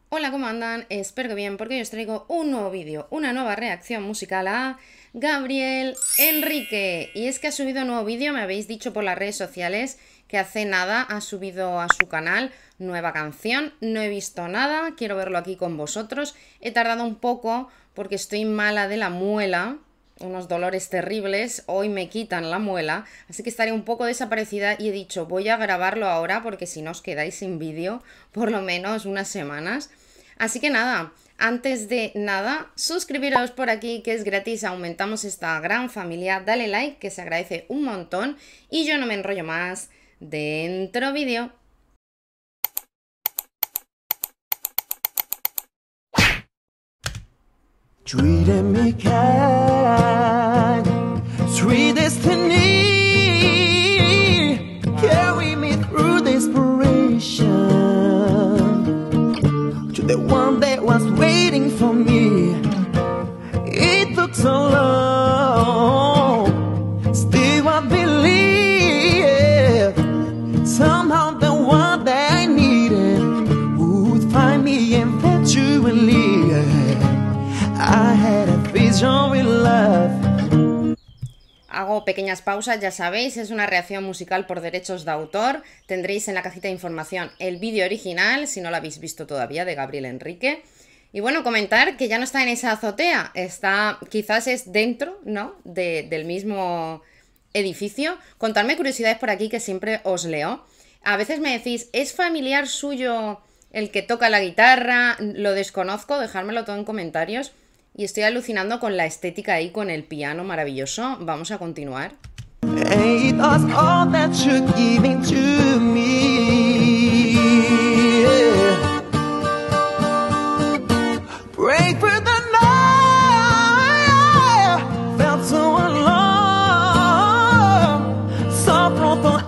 Hola, ¿cómo andan? Espero que bien, porque hoy os traigo un nuevo vídeo, una nueva reacción musical a Gabriel Enrique. Y es que ha subido un nuevo vídeo, me habéis dicho por las redes sociales que hace nada ha subido a su canal nueva canción. No he visto nada, quiero verlo aquí con vosotros. He tardado un poco porque estoy mala de la muela, unos dolores terribles, hoy me quitan la muela, así que estaré un poco desaparecida y he dicho voy a grabarlo ahora porque si no os quedáis sin vídeo por lo menos unas semanas. Así que nada, antes de nada, suscribiros por aquí que es gratis, aumentamos esta gran familia, dale like que se agradece un montón y yo no me enrollo más, dentro vídeo. Treated me kind, sweet destiny, carry me through desperation, to the one that was waiting for me. It took so long, still I believe, somehow the one that I needed would find me eventually. I had a vision with love. Hago pequeñas pausas, ya sabéis, es una reacción musical por derechos de autor. Tendréis en la cajita de información el vídeo original, si no lo habéis visto todavía, de Gabriel Enrique. Y bueno, comentar que ya no está en esa azotea, está, quizás es dentro, ¿no?, del mismo edificio. Contadme curiosidades por aquí que siempre os leo. A veces me decís, ¿es familiar suyo el que toca la guitarra? Lo desconozco, dejármelo todo en comentarios. Y estoy alucinando con la estética ahí, con el piano maravilloso. Vamos a continuar. It was all that you're giving to me. Break through the night, felt so alone, so pronto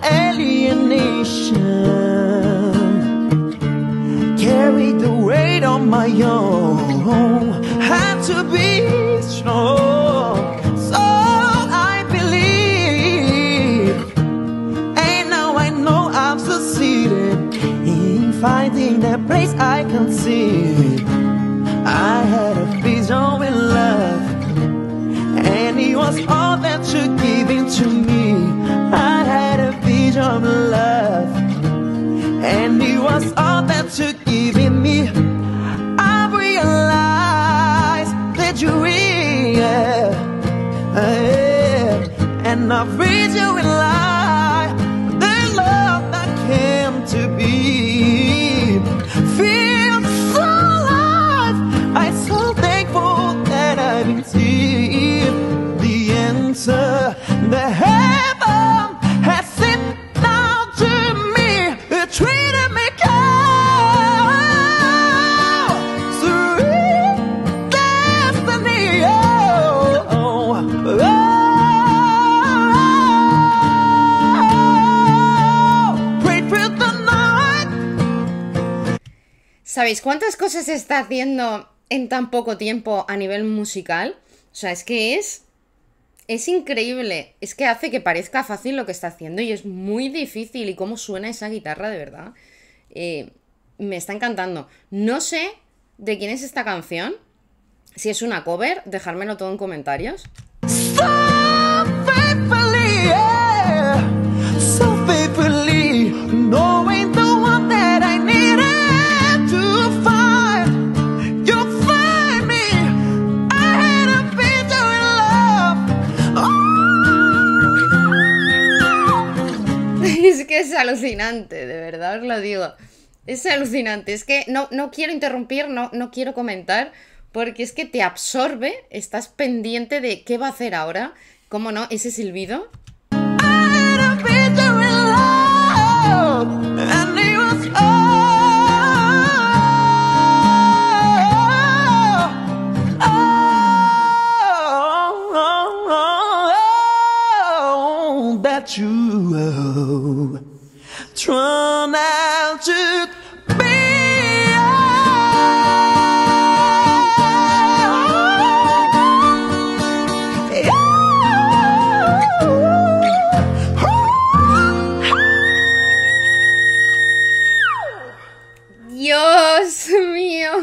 alienation, carried the weight on my own, had to be strong, so I believe, and now I know I've succeeded in finding that place I can see. I had a vision with love, and it was all that you're giving to me. I had a vision with love, and it was all that you're giving me. I realized that you're real, and I've reached you in life, the love that came to be. Feel so alive, I'm so thankful that I've been here. The answer, the heaven has sent down to me, it treated me kind, sweet destiny. Pray for the night. ¿Sabéis cuántas cosas se está haciendo en tan poco tiempo a nivel musical? O sea, es que es increíble. Es que hace que parezca fácil lo que está haciendo y es muy difícil. Y cómo suena esa guitarra, de verdad. Me está encantando. No sé de quién es esta canción. Si es una cover, dejármelo todo en comentarios. So faithfully, yeah, so faithfully, knowing the one that I needed to find. You find me, I had a vision in love. Oh. Es que es alucinante, de verdad os lo digo. Es alucinante. Es que no quiero interrumpir, no quiero comentar, porque es que te absorbe, estás pendiente de qué va a hacer ahora. ¿Cómo no? Ese silbido. I had a vision in love, and it was all that you turn out to be. Dios mío.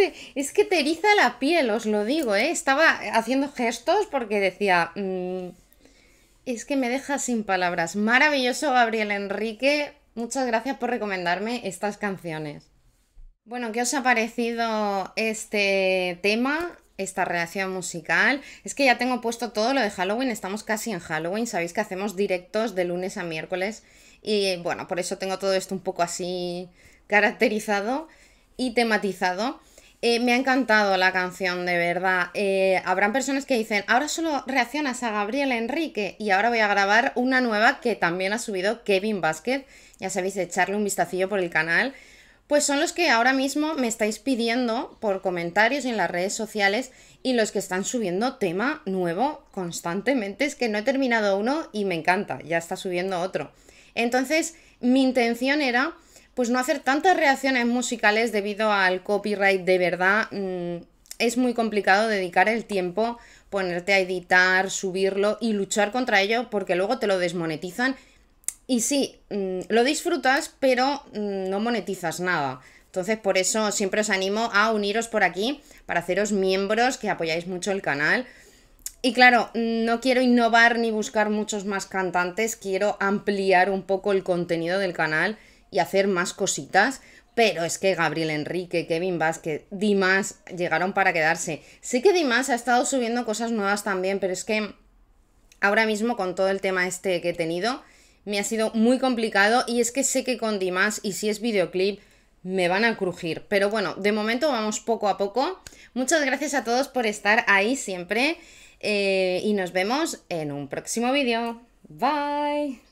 es que te eriza la piel, os lo digo, ¿eh? Estaba haciendo gestos porque decía... es que me deja sin palabras. Maravilloso, Gabriel Enrique. Muchas gracias por recomendarme estas canciones. Bueno, ¿qué os ha parecido este tema? Esta reacción musical. Es que ya tengo puesto todo lo de Halloween, estamos casi en Halloween, sabéis que hacemos directos de lunes a miércoles y bueno, por eso tengo todo esto un poco así caracterizado y tematizado. Me ha encantado la canción, de verdad. Habrán personas que dicen, ahora solo reaccionas a Gabriel Enrique y ahora voy a grabar una nueva que también ha subido Kevin Vázquez, ya sabéis, echarle un vistacillo por el canal. Pues son los que ahora mismo me estáis pidiendo por comentarios en las redes sociales y los que están subiendo tema nuevo constantemente. Es que no he terminado uno y me encanta, ya está subiendo otro. Entonces, mi intención era pues no hacer tantas reacciones musicales debido al copyright. De verdad, es muy complicado dedicar el tiempo, ponerte a editar, subirlo y luchar contra ello porque luego te lo desmonetizan. Y sí, lo disfrutas, pero no monetizas nada. Entonces, por eso siempre os animo a uniros por aquí para haceros miembros, que apoyáis mucho el canal. Y claro, no quiero innovar ni buscar muchos más cantantes, quiero ampliar un poco el contenido del canal y hacer más cositas. Pero es que Gabriel Enrique, Kevin Vázquez, Dimas llegaron para quedarse. Sé que Dimas ha estado subiendo cosas nuevas también, pero es que ahora mismo con todo el tema este que he tenido... me ha sido muy complicado y es que sé que con Dimas y si es videoclip me van a crujir. Pero bueno, de momento vamos poco a poco. Muchas gracias a todos por estar ahí siempre y nos vemos en un próximo vídeo. Bye.